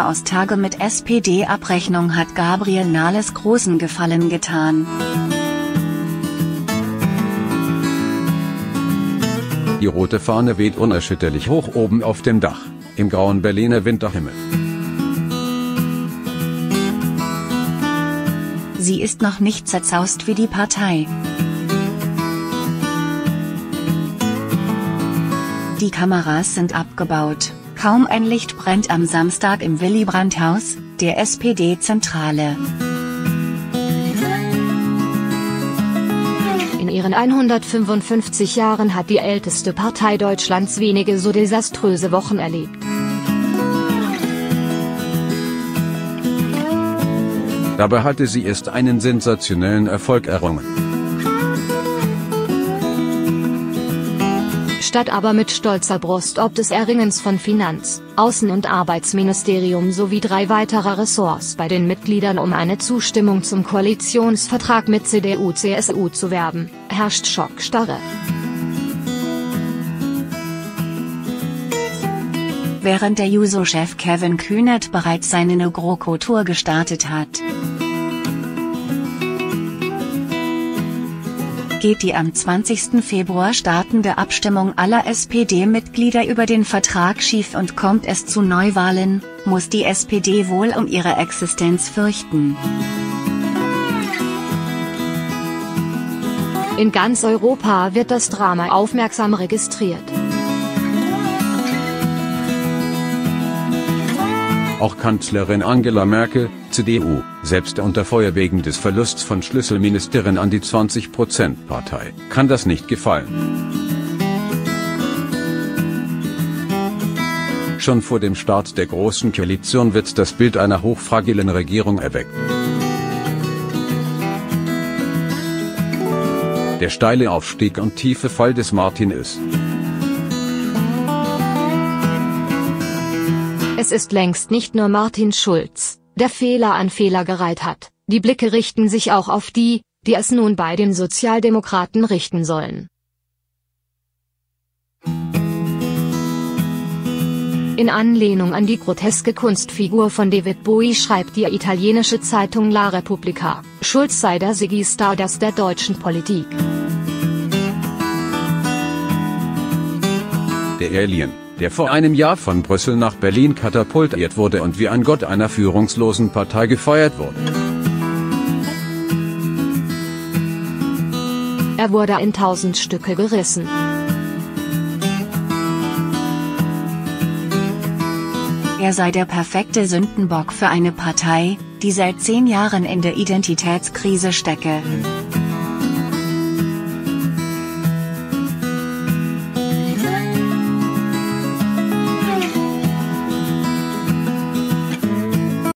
Chaostage mit SPD-Abrechnung hat Gabriel Nahles großen Gefallen getan. Die rote Fahne weht unerschütterlich hoch oben auf dem Dach, im grauen Berliner Winterhimmel. Sie ist noch nicht zerzaust wie die Partei. Die Kameras sind abgebaut, kaum ein Licht brennt am Samstag im Willy-Brandt-Haus, der SPD-Zentrale. In ihren 155 Jahren hat die älteste Partei Deutschlands wenige so desaströse Wochen erlebt. Dabei hatte sie erst einen sensationellen Erfolg errungen. Statt aber mit stolzer Brust ob des Erringens von Finanz-, Außen- und Arbeitsministerium sowie 3 weiterer Ressorts bei den Mitgliedern um eine Zustimmung zum Koalitionsvertrag mit CDU/CSU zu werben, herrscht Schockstarre. Während der Juso-Chef Kevin Kühnert bereits seine GroKo-Tour gestartet hat, geht die am 20. Februar startende Abstimmung aller SPD-Mitglieder über den Vertrag schief und kommt es zu Neuwahlen, muss die SPD wohl um ihre Existenz fürchten. In ganz Europa wird das Drama aufmerksam registriert. Auch Kanzlerin Angela Merkel, CDU, selbst unter Feuer wegen des Verlusts von Schlüsselministerin an die 20%-Partei, kann das nicht gefallen. Schon vor dem Start der Großen Koalition wird das Bild einer hochfragilen Regierung erweckt. Der steile Aufstieg und tiefe Fall des Martin ist. Es ist längst nicht nur Martin Schulz, der Fehler an Fehler gereiht hat, die Blicke richten sich auch auf die, die es nun bei den Sozialdemokraten richten sollen. In Anlehnung an die groteske Kunstfigur von David Bowie schreibt die italienische Zeitung La Repubblica, Schulz sei der Ziggy Stardust der deutschen Politik. Der Alien, der vor einem Jahr von Brüssel nach Berlin katapultiert wurde und wie ein Gott einer führungslosen Partei gefeiert wurde. Er wurde in 1000 Stücke gerissen. Er sei der perfekte Sündenbock für eine Partei, die seit 10 Jahren in der Identitätskrise stecke.